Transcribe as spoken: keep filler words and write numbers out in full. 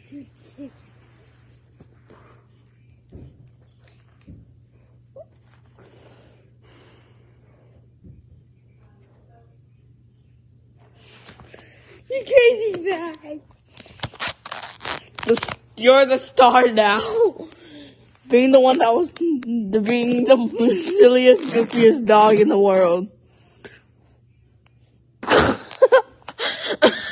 You crazy guy. The, you're the star now. Being the one that was the being the silliest, goofiest dog in the world.